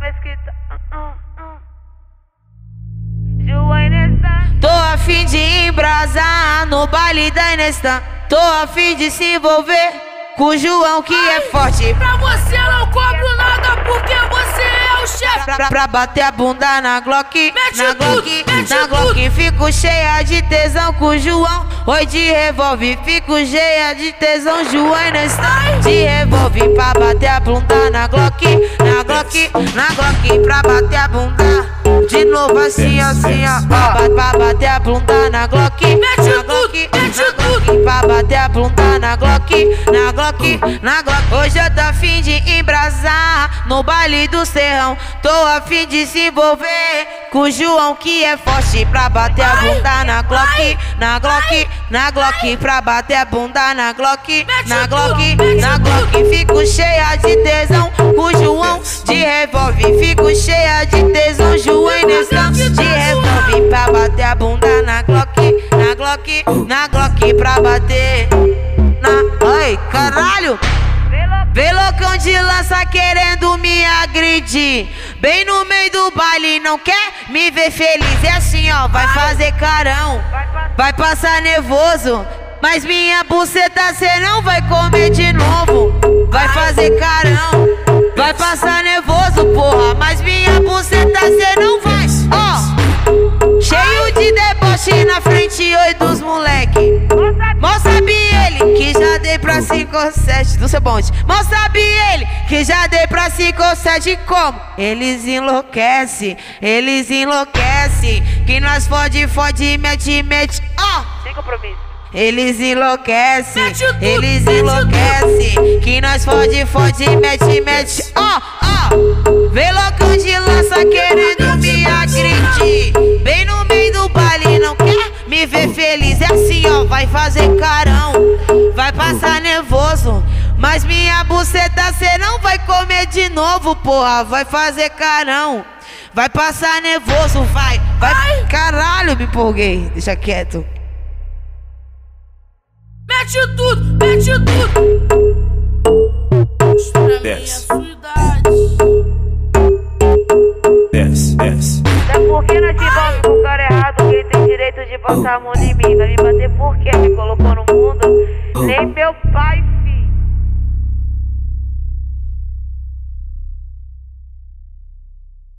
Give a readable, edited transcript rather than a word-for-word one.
Mesquita. João Inestan. Tô a fim de embrasar no baile da Inestan. Tô a fim de se envolver com o João que é forte. Pra você não cobro nada porque você é o chefe. Pra bater a bunda na Glock, na Glock, mete na Glock. Fico cheia de tesão com o João. Oi de revólver, fico cheia de tesão, João Inestan. De revólver pra bater a bunda na Glock, na Glock, na Glock. Pra bater a bunda de novo assim, assim, ó. Pra bater a bunda na Glock, na Glock, na Glock. Pra bater a bunda na Glock, na Glock, na Glock. Hoje eu tô a fim de embrasar no baile do Serrão. Tô a fim de se envolver com o João que é forte. Pra bater a bunda na Glock, na Glock, na Glock. Pra bater a bunda na Glock, na Glock, na Glock. Fico cheia de tesão com o João de revólver. Fico cheia de tesão, João Inestan. De revólver pra bater a bunda na Glock, na Glock, na Glock. Pra bater na... Ai, caralho! Vê loucão de lança querendo me agredir. Bem no meio do baile, não quer me ver feliz. É assim, ó, vai fazer carão, vai passar nervoso. Mas minha buceta cê não vai comer de novo. Vai fazer carão, vai passar nervoso, porra. Mas minha buceta cê não vai. Ó, cheio de deboche na frente, oi dos moleque. Mal sabe ele que já dei pra 5 ou 7 do seu bonde. Mal sabe ele que já dei pra 5 ou 7 como? Eles enlouquecem, eles enlouquecem. Que nós fode, mete, ó. Sem compromisso. Eles enlouquecem, eles enlouquecem. Que nós fode, mete, ó, ó. Vê loucão de lança querendo me agredir. Bem no meio do baile, não quer me ver feliz. É assim, ó, vai fazer carão, vai passar nervoso. Mas minha buceta cê não vai comer de novo, porra. Vai fazer carão, vai passar nervoso, vai. Caralho, me empolguei, deixa quieto. Mete tudo, mete tudo. Pra minha sua idade. Até porque nós te envolve com o cara errado. Quem tem direito de botar a mão em mim vai me bater porque me colocou no mundo. Nem meu pai